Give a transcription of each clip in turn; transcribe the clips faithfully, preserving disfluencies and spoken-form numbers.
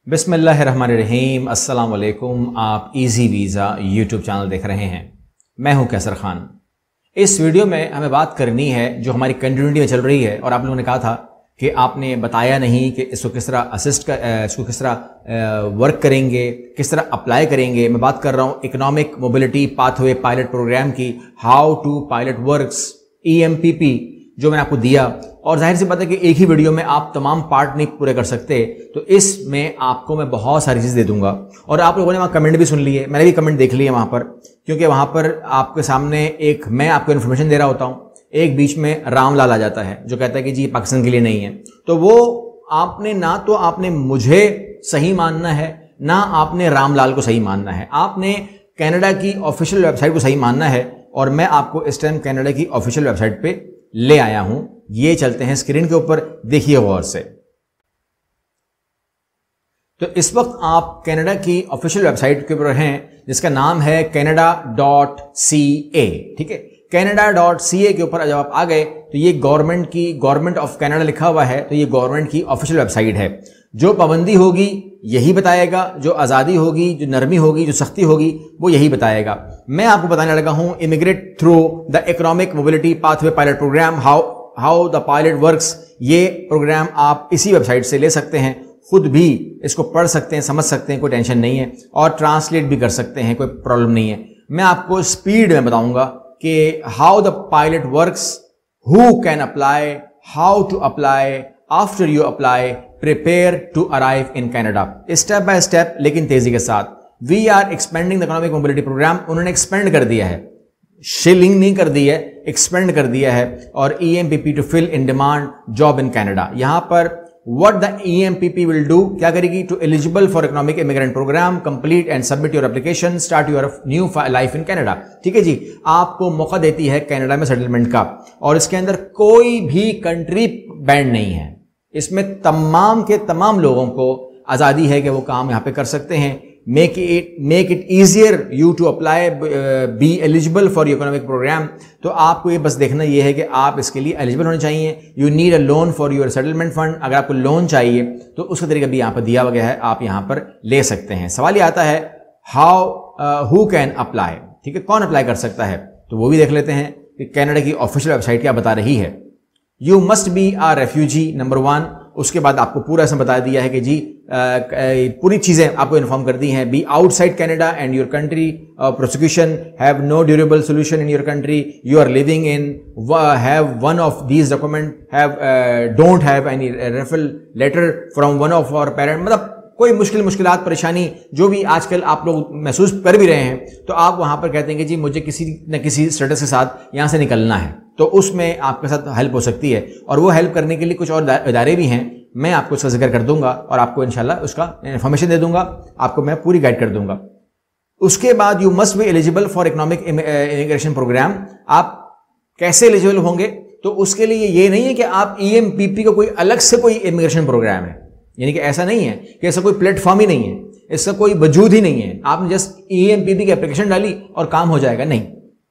बिस्मिल्लाहिर्रहमानिर्रहीम, अस्सलाम वालेकुम। आप इजी वीज़ा यूट्यूब चैनल देख रहे हैं। मैं हूं कैसर खान। इस वीडियो में हमें बात करनी है जो हमारी कंटिन्यूटी में चल रही है, और आप लोगों ने कहा था कि आपने बताया नहीं कि इसको किस तरह असिस्ट कर, इसको किस तरह वर्क करेंगे, किस तरह अप्लाई करेंगे। मैं बात कर रहा हूं economic mobility pathway pilot programme की, how to pilot works, E M P P जो मैंने आपको दिया। और जाहिर सी बात है कि एक ही वीडियो में आप तमाम पार्ट नहीं पूरे कर सकते, तो इसमें आपको मैं बहुत सारी चीज़ दे दूंगा। और आप लोगों ने वहाँ कमेंट भी सुन लिए, मैंने भी कमेंट देख लिए वहाँ पर, क्योंकि वहाँ पर आपके सामने एक मैं आपको इन्फॉर्मेशन दे रहा होता हूँ, एक बीच में रामलाल आ जाता है जो कहता है कि जी पाकिस्तान के लिए नहीं है। तो वो आपने ना तो आपने मुझे सही मानना है, ना आपने रामलाल को सही मानना है, आपने कनाडा की ऑफिशियल वेबसाइट को सही मानना है। और मैं आपको इस टाइम कनाडा की ऑफिशियल वेबसाइट पे ले आया हूं। ये चलते हैं स्क्रीन के ऊपर, देखिए गौर से। तो इस वक्त आप कनाडा की ऑफिशियल वेबसाइट के ऊपर हैं जिसका नाम है कनाडा डॉट सी ए। ठीक है, कनाडा डॉट सी ए के ऊपर जब आप आ गए तो ये गवर्नमेंट की, गवर्नमेंट ऑफ कनाडा लिखा हुआ है, तो ये गवर्नमेंट की ऑफिशियल वेबसाइट है। जो पाबंदी होगी यही बताएगा, जो आज़ादी होगी, जो नरमी होगी, जो सख्ती होगी, वो यही बताएगा। मैं आपको बताने लगा हूं immigrate through the economic mobility pathway pilot programme, how how the pilot works. ये प्रोग्राम आप इसी वेबसाइट से ले सकते हैं, खुद भी इसको पढ़ सकते हैं, समझ सकते हैं, कोई टेंशन नहीं है, और ट्रांसलेट भी कर सकते हैं, कोई प्रॉब्लम नहीं है। मैं आपको स्पीड में बताऊंगा कि how the pilot works, who can apply, how to apply, after you apply, prepare to arrive in Canada, step by step लेकिन तेजी के साथ। We are expanding the economic mobility programme, उन्होंने एक्सपेंड कर दिया है, शिलिंग नहीं कर दी है, एक्सपेंड कर दिया है। और E M P P to fill in demand job in Canada. यहां पर what the E M P P will do, क्या करेगी, to eligible for economic immigrant programme, complete and submit your application, start your new life in Canada. ठीक है जी, आपको मौका देती है कनाडा में सेटलमेंट का, और इसके अंदर कोई भी कंट्री बैंड नहीं है। इसमें तमाम के तमाम लोगों को आज़ादी है कि वो काम यहाँ पे कर सकते हैं। Make it make it easier you to apply, be eligible for economic programme. तो आपको ये बस देखना ये है कि आप इसके लिए एलिजिबल होने चाहिए। You need a loan for your settlement fund, अगर आपको लोन चाहिए तो उसका तरीका भी यहाँ पर दिया गया है, आप यहाँ पर ले सकते हैं। सवाल ये आता है हाउ हु कैन अप्लाई, ठीक है, कौन अप्लाई कर सकता है, तो वो भी देख लेते हैं कि कनाडा की ऑफिशियल वेबसाइट क्या बता रही है। You must be a refugee, number one. उसके बाद आपको पूरा ऐसा बता दिया है कि जी आ, पूरी चीजें आपको इन्फॉर्म कर दी हैं। Be outside Canada and your country, prosecution have no durable solution in your country you are living in, have one of these document, have don't have any referral letter from one of our parent. मतलब कोई मुश्किल मुश्किलात परेशानी जो भी आजकल आप लोग महसूस कर भी रहे हैं, तो आप वहां पर कहते हैं कि जी मुझे किसी न किसी स्टेटस के साथ यहां से निकलना है, तो उसमें आपके साथ हेल्प हो सकती है। और वो हेल्प करने के लिए कुछ और इदारे भी हैं, मैं आपको उसका जिक्र कर दूंगा और आपको इंशाल्लाह उसका इन्फॉर्मेशन दे दूंगा, आपको मैं पूरी गाइड कर दूंगा। उसके बाद you must be eligible for economic immigration programme. आप कैसे एलिजिबल होंगे, तो उसके लिए ये नहीं है कि आप ई एम पी पी का कोई अलग से कोई इमिग्रेशन प्रोग्राम है, यानी कि ऐसा नहीं है कि ऐसा कोई प्लेटफॉर्म ही नहीं है, इसका कोई वजूद ही नहीं है। आपने just E M P P की एप्लीकेशन डाली और काम हो जाएगा, नहीं।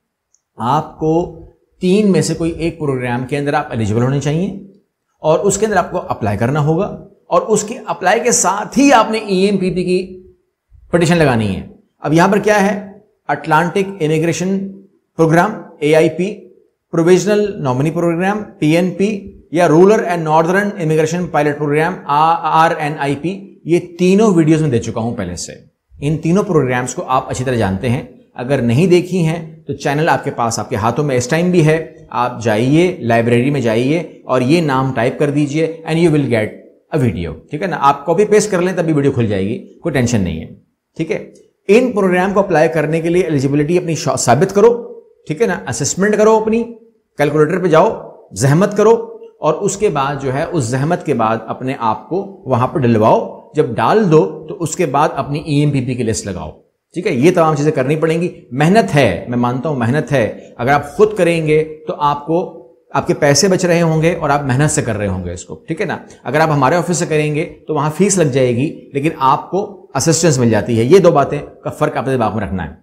आपको तीन में से कोई एक प्रोग्राम के अंदर आप एलिजिबल होने चाहिए, और उसके अंदर आपको अप्लाई करना होगा, और उसके अप्लाई के साथ ही आपने ई एम पी पी की पिटीशन लगानी है। अब यहां पर क्या है, Atlantic immigration programme A I P, provisional nominee programme P N P, या rural and northern immigration pilot programme R N I P. ये तीनों वीडियोस में दे चुका हूं पहले से। इन तीनों प्रोग्राम्स को आप अच्छी तरह जानते हैं। अगर नहीं देखी हैं तो चैनल आपके पास, आपके हाथों में इस टाइम भी है। आप जाइए, लाइब्रेरी में जाइए और ये नाम टाइप कर दीजिए and you will get a video. ठीक है ना, आप कॉपी पेस्ट कर लें तभी वीडियो खुल जाएगी, कोई टेंशन नहीं है। ठीक है, इन प्रोग्राम को अप्लाई करने के लिए एलिजिबिलिटी अपनी साबित करो। ठीक है ना, असेसमेंट करो, अपनी कैलकुलेटर पे जाओ, जहमत करो, और उसके बाद जो है उस जहमत के बाद अपने आप को वहां पर डलवाओ। जब डाल दो तो उसके बाद अपनी ई एम पी पी की लिस्ट लगाओ। ठीक है, ये तमाम चीजें करनी पड़ेंगी। मेहनत है, मैं मानता हूं मेहनत है। अगर आप खुद करेंगे तो आपको, आपके पैसे बच रहे होंगे और आप मेहनत से कर रहे होंगे इसको। ठीक है ना, अगर आप हमारे ऑफिस से करेंगे तो वहां फीस लग जाएगी, लेकिन आपको असिस्टेंस मिल जाती है। ये दो बातें का फर्क अपने दिमाग में रखना है।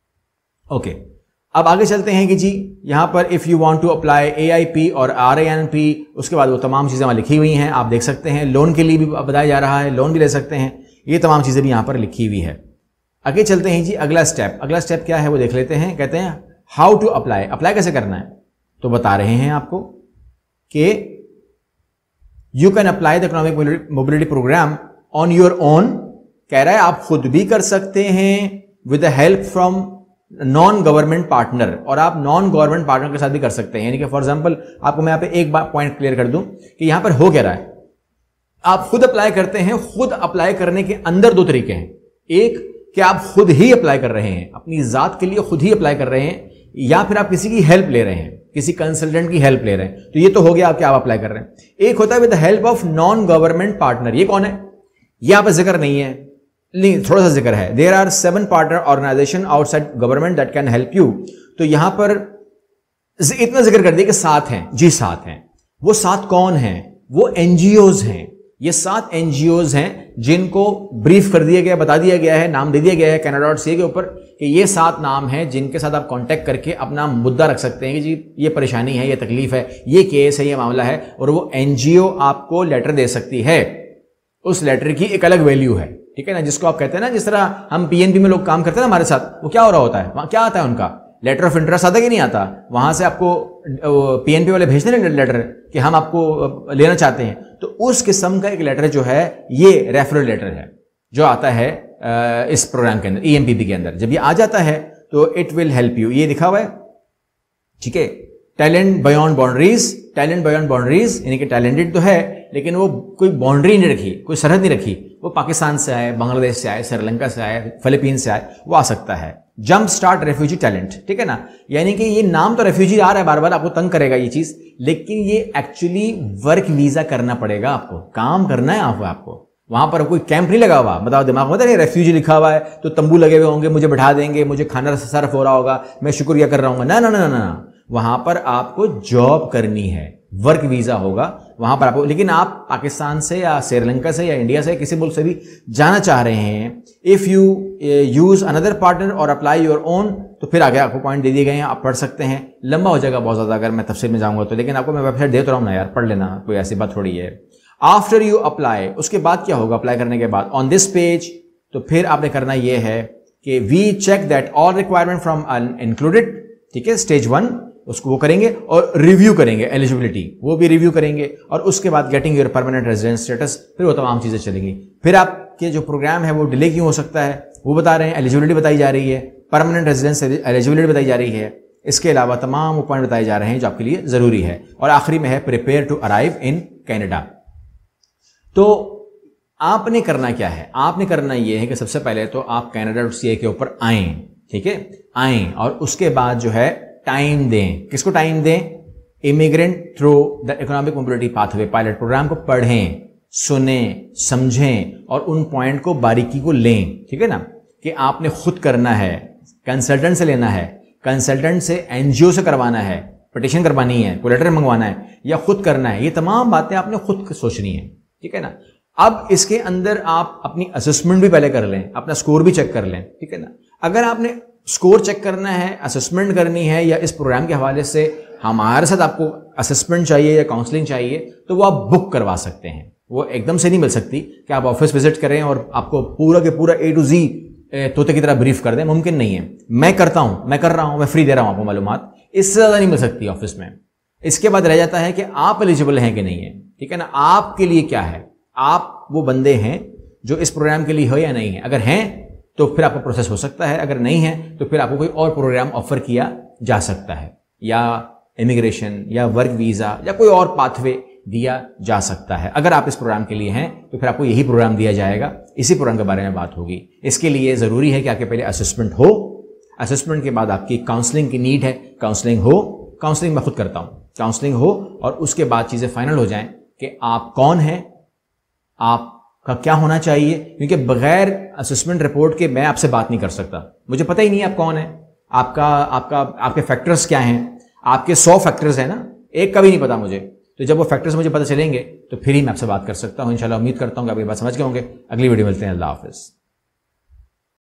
ओके, अब आगे चलते हैं कि जी यहां पर if you want to apply A I P और आर ए एन पी, उसके बाद वो तमाम चीजें वहां लिखी हुई हैं, आप देख सकते हैं। लोन के लिए भी बताया जा रहा है, लोन भी ले सकते हैं। ये तमाम चीज़ें भी यहाँ पर लिखी हुई है। आगे चलते हैं जी, अगला स्टेप अगला स्टेप क्या है वो देख लेते हैं। कहते हैं हाउ टू अप्लाई, अप्लाई कैसे करना है। तो बता रहे हैं आपको कि you can apply the economic mobility programme on your own. कह रहा है आप खुद भी कर सकते हैं with the help from non government partner, और आप नॉन गवर्नमेंट पार्टनर के साथ भी कर सकते हैं। यानी कि फॉर एग्जांपल आपको मैं यहाँ पे एक बात पॉइंट क्लियर कर दूं कि यहां पर हो क्या रहा है। आप खुद अप्लाई करते हैं, खुद अप्लाई करने के अंदर दो तरीके हैं। एक कि आप खुद ही अप्लाई कर रहे हैं, अपनी जात के लिए खुद ही अप्लाई कर रहे हैं, या फिर आप किसी की हेल्प ले रहे हैं, किसी कंसल्टेंट की हेल्प ले रहे हैं। तो ये तो हो गया आप क्या आप अप्लाई कर रहे हैं। एक होता है with the help of non government partner. ये कौन है? ये यहाँ पर जिक्र नहीं है, नहीं थोड़ा सा जिक्र है। There are seven partner organisation outside government that can help you. तो यहां पर इतना जिक्र कर दिया कि सात हैं। जी सात हैं। वो सात कौन हैं? वो एनजीओज हैं। ये सात एनजीओज हैं जिनको ब्रीफ कर दिया गया, बता दिया गया है, नाम दे दिया गया है कैनेडा डॉट सी ए के ऊपर कि ये सात नाम हैं जिनके साथ आप कांटेक्ट करके अपना मुद्दा रख सकते हैं कि जी ये परेशानी है, ये तकलीफ है, ये केस है, ये मामला है, और वो एनजीओ आपको लेटर दे सकती है। उस लेटर की एक अलग वैल्यू है, ठीक है ना, जिसको आप कहते हैं ना, जिस तरह हम पीएनबी में लोग काम करते हैं ना हमारे साथ, वो क्या हो रहा होता है, वहां क्या आता है उनका लेटर ऑफ इंटरेस्ट आता कि नहीं आता। वहां से आपको पीएनबी वाले भेजते हैं लेटर कि हम आपको लेना चाहते हैं, तो उस किस्म का एक लेटर जो है ये रेफरल लेटर है जो आता है इस प्रोग्राम के अंदर, ईएमपीबी के अंदर। जब ये आ जाता है तो इट विल हेल्प यू। ये लिखा हुआ है, ठीक है, talent beyond boundaries. Talent beyond boundaries यानी कि टैलेंटेड तो है लेकिन वो कोई बाउंड्री नहीं रखी, कोई सरहद नहीं रखी। वो पाकिस्तान से आए, बांग्लादेश से आए, श्रीलंका से आए, फिलीपीन से आए, वो आ सकता है। जंप स्टार्ट रेफ्यूजी टैलेंट, ठीक है ना, यानी कि ये नाम तो रेफ्यूजी आ रहा है, बार बार आपको तंग करेगा ये चीज, लेकिन ये एक्चुअली वर्क वीजा करना पड़ेगा आपको, काम करना है आपको आपको वहां पर कोई कैंप नहीं लगा हुआ। बताओ दिमाग में नहीं रेफ्यूजी लिखा हुआ है तो तंबू लगे हुए होंगे, मुझे बैठा देंगे, मुझे खाना सर्व हो रहा होगा, मैं शुक्रिया कर रहा हूँ, ना ना ना ना ना, वहां पर आपको जॉब करनी है, वर्क वीजा होगा वहां पर आपको। लेकिन आप पाकिस्तान से या श्रीलंका से या इंडिया से किसी मुल्क से भी जाना चाह रहे हैं, if you use another partner और अप्लाई योर ओन, तो फिर आगे आपको पॉइंट दे दिए गए हैं, आप पढ़ सकते हैं। लंबा हो जाएगा बहुत ज्यादा अगर मैं तफसील में जाऊंगा तो, लेकिन आपको मैं वेबसाइट दे तो रहा हूं ना यार, पढ़ लेना, कोई ऐसी बात थोड़ी है। आफ्टर यू अप्लाई, उसके बाद क्या होगा अप्लाई करने के बाद, ऑन दिस पेज, तो फिर आपने करना यह है कि we check that all requirement from included, ठीक है, स्टेज वन, उसको वो करेंगे और रिव्यू करेंगे, एलिजिबिलिटी वो भी रिव्यू करेंगे, और उसके बाद getting your permanent residence status, फिर वो तमाम चीजें चलेंगी। फिर आपके जो प्रोग्राम है वो डिले क्यों हो सकता है वो बता रहे हैं, एलिजिबिलिटी बताई जा रही है, परमानेंट रेजिडेंस एलिजिबिलिटी बताई जा रही है, इसके अलावा तमाम वो पॉइंट बताए जा रहे हैं जो आपके लिए जरूरी है। और आखिरी में है prepare to arrive in Canada. तो आपने करना क्या है, आपने करना यह है कि सबसे पहले तो आप कैनेडा डॉट सी ए के ऊपर आएं, ठीक है, आएं, और उसके बाद जो है टाइम दें। किसको टाइम दें? Immigrant through the economic mobility pathway pilot programme को पढ़ें, सुने, समझें और उन पॉइंट को बारीकी को लें, ठीक है ना, कि आपने खुद करना है, कंसल्टेंट से लेना है, कंसल्टेंट से एनजीओ से करवाना है, पिटीशन करवानी है, कोई लेटर मंगवाना है, या खुद करना है, ये तमाम बातें आपने खुद सोचनी है, ठीक है ना। अब इसके अंदर आप अपनी असेसमेंट भी पहले कर लें, अपना स्कोर भी चेक कर लें, ठीक है ना। अगर आपने स्कोर चेक करना है, असेसमेंट करनी है, या इस प्रोग्राम के हवाले से हमारे साथ आपको असेसमेंट चाहिए या काउंसलिंग चाहिए, तो वो आप बुक करवा सकते हैं। वो एकदम से नहीं मिल सकती कि आप ऑफिस विजिट करें और आपको पूरा के पूरा ए टू जी तोते की तरह ब्रीफ कर दें, मुमकिन नहीं है। मैं करता हूं, मैं कर रहा हूं, मैं फ्री दे रहा हूं आपको मालूमात, इससे ज्यादा नहीं मिल सकती ऑफिस में। इसके बाद रह जाता है कि आप एलिजिबल हैं कि नहीं है, ठीक है ना, आपके लिए क्या है, आप वो बंदे हैं जो इस प्रोग्राम के लिए हो या नहीं है। अगर हैं तो फिर आपका प्रोसेस हो सकता है, अगर नहीं है तो फिर आपको कोई और प्रोग्राम ऑफर किया जा सकता है, या इमिग्रेशन या वर्क वीजा या कोई और पाथवे दिया जा सकता है। अगर आप इस प्रोग्राम के लिए हैं तो फिर आपको यही प्रोग्राम दिया जाएगा, इसी प्रोग्राम के बारे में बात होगी। इसके लिए जरूरी है कि आपके पहले असेसमेंट हो, असेसमेंट के बाद आपकी काउंसलिंग की नीड है, काउंसलिंग हो, काउंसलिंग मैं खुद करता हूं, काउंसलिंग हो, और उसके बाद चीजें फाइनल हो जाएं कि आप कौन हैं, आप का क्या होना चाहिए, क्योंकि बगैर असेसमेंट रिपोर्ट के मैं आपसे बात नहीं कर सकता, मुझे पता ही नहीं आप कौन है, आपका आपका आपके फैक्टर्स क्या हैं, आपके सौ फैक्टर्स हैं ना, एक का भी नहीं पता मुझे। तो जब वो फैक्टर्स मुझे पता चलेंगे तो फिर ही मैं आपसे बात कर सकता हूं। इंशाल्लाह उम्मीद करता हूं कि आप ये बात समझ गए होंगे। अगली वीडियो मिलते हैं। अल्लाह हाफिज़।